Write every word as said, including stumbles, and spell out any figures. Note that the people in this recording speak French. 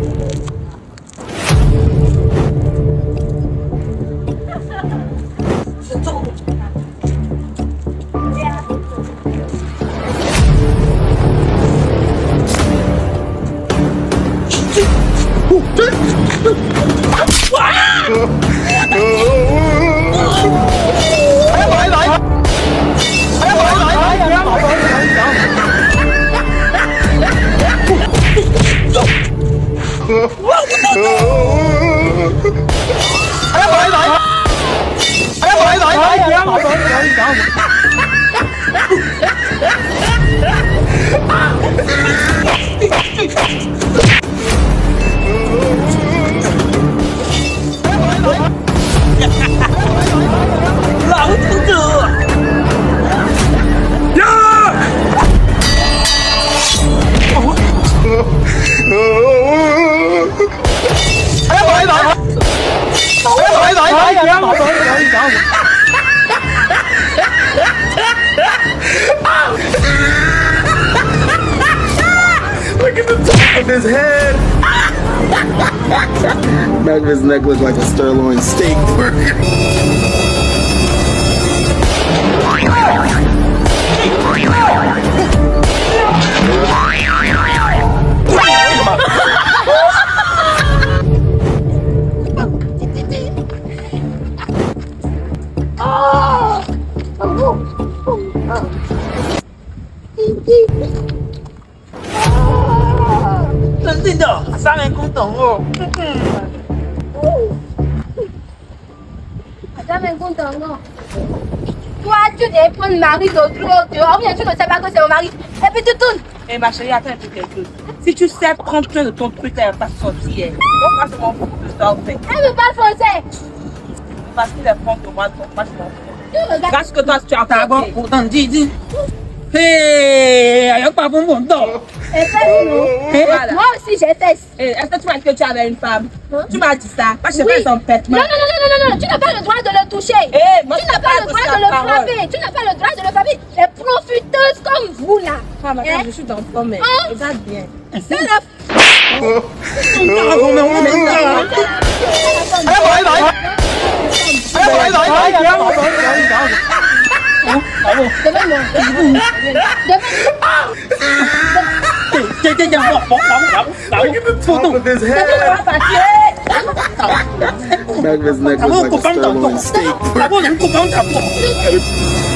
Look at the top of his head. Back of his neck looked like a sirloin steak burger. 真正的三人公懂哦。 三人公懂哦。Toi, tu devais prendre le mari d'autre. Ou bien tu ne sais pas que c'est mon mari. Et puis tu tournes. Eh ma chérie, attends un peu quelque chose. Si tu sais prendre soin de ton truc, elle va pas sortir. Moi, je m'en fous de ça en fait. Elle ne parle français. Parce qu'il est franc de moi, donc moi je m'en fous. Parce que toi, tu as ta bon, pourtant, dis, dis. Hé, il n'y a pas bon bon temps. Voilà. Moi aussi j'ai fait. Est-ce que tu m'as dit que tu avais une femme? Hein? Tu m'as dit ça. Moi je sais oui. pas son pète. Non, non, non, non, non, non, tu n'as pas le droit de le toucher. Hey, moi, tu n'as pas, pas le droit de le frapper. Tu n'as pas le droit de le frapper. Les profiteuses comme vous là. Ah, mais hein? Je suis dans le fond, mais oh. regarde bien. C'est la Devant-moi. Top of his head. Back of his neck looks like a sirloin steak.